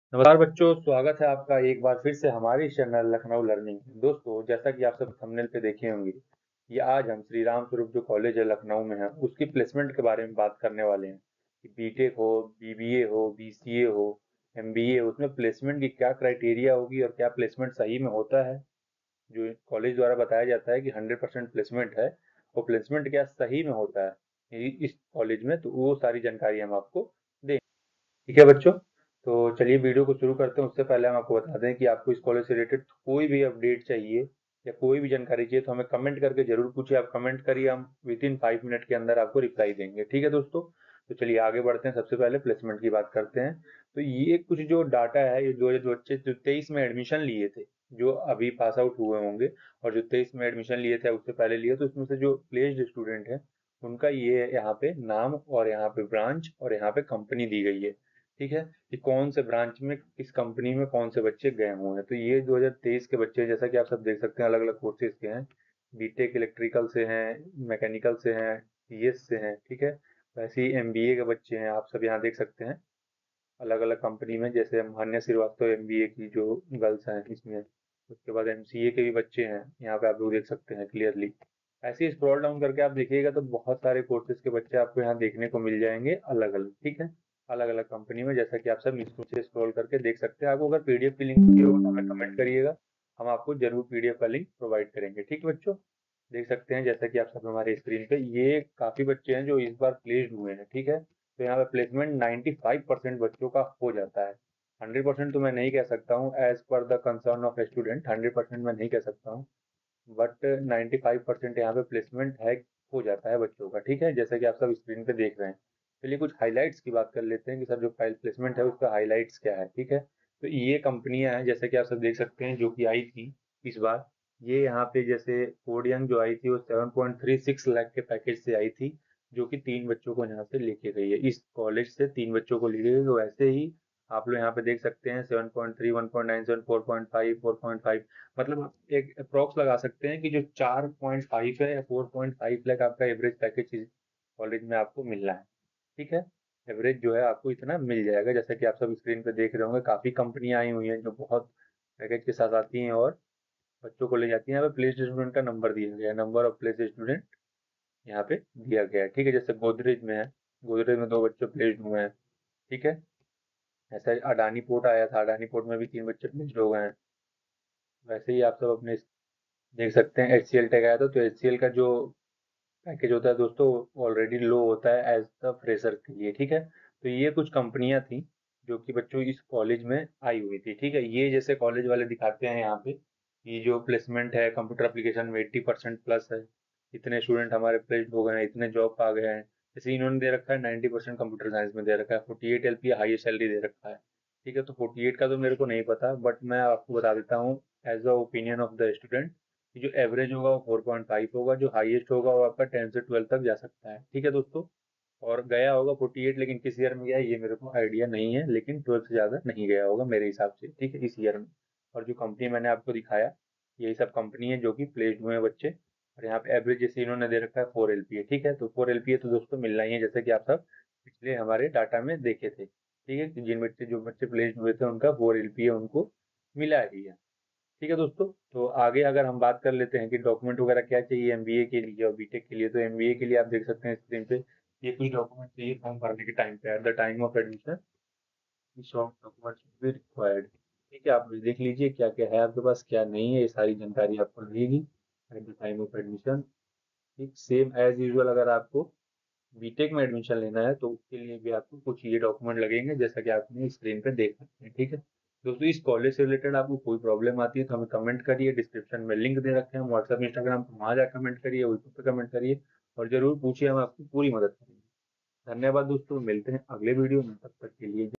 नमस्कार बच्चों, स्वागत है आपका एक बार फिर से हमारे चैनल लखनऊ लर्निंग। दोस्तों, जैसा कि आप सब थंबनेल पे देखे होंगे, ये आज हम श्री राम स्वरूप जो कॉलेज है लखनऊ में है उसकी प्लेसमेंट के बारे में बात करने वाले हैं कि बीटेक हो, बीबीए हो, बीसीए हो, एमबीए, उसमें प्लेसमेंट की क्या क्राइटेरिया होगी और क्या प्लेसमेंट सही में होता है। जो कॉलेज द्वारा बताया जाता है कि 100% प्लेसमेंट है, वो प्लेसमेंट क्या सही में होता है इस कॉलेज में, तो वो सारी जानकारी हम आपको दें। ठीक है बच्चों, तो चलिए वीडियो को शुरू करते हैं। उससे पहले हम आपको बता दें कि आपको इस कॉलेज से रिलेटेड कोई भी अपडेट चाहिए या कोई भी जानकारी चाहिए तो हमें कमेंट करके जरूर पूछिए। आप कमेंट करिए, हम विद इन 5 मिनट के अंदर आपको रिप्लाई देंगे। ठीक है दोस्तों, तो चलिए आगे बढ़ते हैं। सबसे पहले प्लेसमेंट की बात करते हैं। तो ये कुछ जो डाटा है, ये जो बच्चे जो 23 में एडमिशन लिए थे, जो अभी पास आउट हुए होंगे और जो 23 में एडमिशन लिए थे उससे पहले लिए, तो उसमें से जो प्लेस्ड स्टूडेंट है उनका ये यहाँ पे नाम और यहाँ पे ब्रांच और यहाँ पे कंपनी दी गई है। ठीक है, कि कौन से ब्रांच में किस कंपनी में कौन से बच्चे गए हुए हैं। तो ये 2023 के बच्चे हैं, जैसा कि आप सब देख सकते हैं, अलग अलग कोर्सेज के हैं। बीटेक इलेक्ट्रिकल से हैं, मैकेनिकल से हैं, सीएस से हैं। ठीक है, वैसे ही एमबीए के बच्चे हैं, आप सब यहाँ देख सकते हैं अलग अलग कंपनी में। जैसे मान्या श्रीवास्तव एमबीए की जो गर्ल्स हैं इसमें, उसके बाद एमसीए के भी बच्चे हैं, यहाँ पे आप लोग देख सकते हैं क्लियरली। ऐसे ही स्क्रॉल डाउन करके आप देखिएगा तो बहुत सारे कोर्सेज के बच्चे आपको यहाँ देखने को मिल जाएंगे अलग अलग। ठीक है, अलग अलग कंपनी में, जैसा कि आप सब नीचे स्क्रॉल करके देख सकते हैं। आपको अगर पीडीएफ की लिंक चाहिए हो तो हमें कमेंट करिएगा, हम आपको जरूर पीडीएफ का लिंक प्रोवाइड करेंगे। ठीक है बच्चों, देख सकते हैं जैसा कि आप सब हमारे स्क्रीन पे, ये काफी बच्चे हैं जो इस बार प्लेस्ड हुए हैं। ठीक है, तो यहाँ पे प्लेसमेंट 95% बच्चों का हो जाता है। 100% तो मैं नहीं कह सकता हूँ, as per the concern of student 100% मैं नहीं कह सकता हूँ, बट 95% यहाँ पे प्लेसमेंट है, हो जाता है बच्चों का। ठीक है, जैसा कि आप सब स्क्रीन पे देख रहे हैं। चलिए कुछ हाइलाइट्स की बात कर लेते हैं कि सर जो प्लेसमेंट है उसका हाइलाइट्स क्या है। ठीक है, तो ये कंपनियां हैं जैसे कि आप सब देख सकते हैं जो कि आई थी इस बार। ये यहाँ पे जैसे कोडियंग जो आई थी वो 7.36 लाख के पैकेज से आई थी, जो कि 3 बच्चों को यहाँ से लेके गई है। इस कॉलेज से 3 बच्चों को लेके गई, तो वैसे ही आप लोग यहाँ पे देख सकते हैं 7.3, 1.97, 4.5, 4.5, मतलब आप एक अप्रोक्स लगा सकते हैं कि जो 4.5 है या 4.5 लाख आपका एवरेज पैकेज इस कॉलेज में आपको मिलना है। ठीक है, एवरेज जो है आपको इतना मिल जाएगा। जैसा कि आप सब स्क्रीन पे देख रहे होंगे, काफी कंपनियां आई हुई हैं जो बहुत पैकेज के साथ आती हैं और बच्चों को ले जाती हैं। यहाँ पे प्लेस्ड स्टूडेंट का नंबर दिया गया है, नंबर ऑफ प्लेस्ड स्टूडेंट यहाँ पे दिया गया है। ठीक है, जैसे गोदरेज में है, गोदरेज में 2 बच्चे प्लेस्ड हुए हैं। ठीक है, ऐसा ही अडानी पोर्ट आया था, अडानी पोर्ट में भी 3 बच्चे प्लेस्ड हो गए हैं। वैसे ही आप सब अपने देख सकते हैं एचसीएल टेक आया था, तो एचसीएल का जो पैकेज होता है दोस्तों ऑलरेडी लो होता है एज द फ्रेशर के लिए। ठीक है, तो ये कुछ कंपनियां थी जो कि बच्चों इस कॉलेज में आई हुई थी। ठीक है, ये जैसे कॉलेज वाले दिखाते हैं यहाँ पे, ये जो प्लेसमेंट है कंप्यूटर एप्लीकेशन में 80% प्लस है, इतने स्टूडेंट हमारे प्लेस्ड हो गए हैं, इतने जॉब आ गए हैं। जैसे इन्होंने दे रखा है 90% कंप्यूटर साइंस में दे रखा है, 48 एलपी हाईएस्ट सैलरी दे रखा है। ठीक है, तो 48 का तो मेरे को नहीं पता, बट मैं आपको बता देता हूँ as a opinion of the student कि जो एवरेज होगा वो 4.5 होगा, जो हाईएस्ट होगा वो आपका 10 से 12 तक जा सकता है। ठीक है दोस्तों, और गया होगा 48, लेकिन किस ईयर में गया है ये मेरे को आइडिया नहीं है, लेकिन 12 से ज़्यादा नहीं गया होगा मेरे हिसाब से। ठीक है, इस ईयर में। और जो कंपनी मैंने आपको दिखाया, यही सब कंपनी है जो कि प्लेस्ड हुए हैं बच्चे। और यहाँ पे एवरेज जैसे इन्होंने दे रखा है 4 LPA। ठीक है, तो 4 LPA तो दोस्तों मिलना ही है, जैसे कि आप सब पिछले हमारे डाटा में देखे थे। ठीक है, कि जिन बच्चे जो बच्चे प्लेस्ड हुए थे उनका 4 LPA उनको मिला ही है। ठीक है दोस्तों, तो आगे अगर हम बात कर लेते हैं कि डॉक्यूमेंट वगैरह क्या चाहिए एमबीए के लिए और बीटेक के लिए, तो एमबीए के लिए आप देख सकते हैं स्क्रीन पे, ये कुछ डॉक्यूमेंट चाहिए फॉर्म भरने के टाइम पे, at the time of admission short documents भी रिक्वायर्ड। ठीक है, आप देख लीजिए क्या क्या है आपके पास, क्या नहीं है, ये सारी जानकारी आपको लगेगी at the time of admission. ठीक, सेम एज यूजुअल अगर आपको बीटेक में एडमिशन लेना है तो उसके लिए भी आपको कुछ ये डॉक्यूमेंट लगेंगे, जैसा कि आपने स्क्रीन पे देख सकते हैं। ठीक है दोस्तों, इस कॉलेज से रिलेटेड आपको कोई प्रॉब्लम आती है तो हमें कमेंट करिए, डिस्क्रिप्शन में लिंक दे रखे हैं व्हाट्सएप इंस्टाग्राम पर, वहाँ जाकर कमेंट करिए, यूट्यूब पे कमेंट करिए और जरूर पूछिए, हम आपकी पूरी मदद करेंगे। धन्यवाद दोस्तों, मिलते हैं अगले वीडियो में, तब तक के लिए।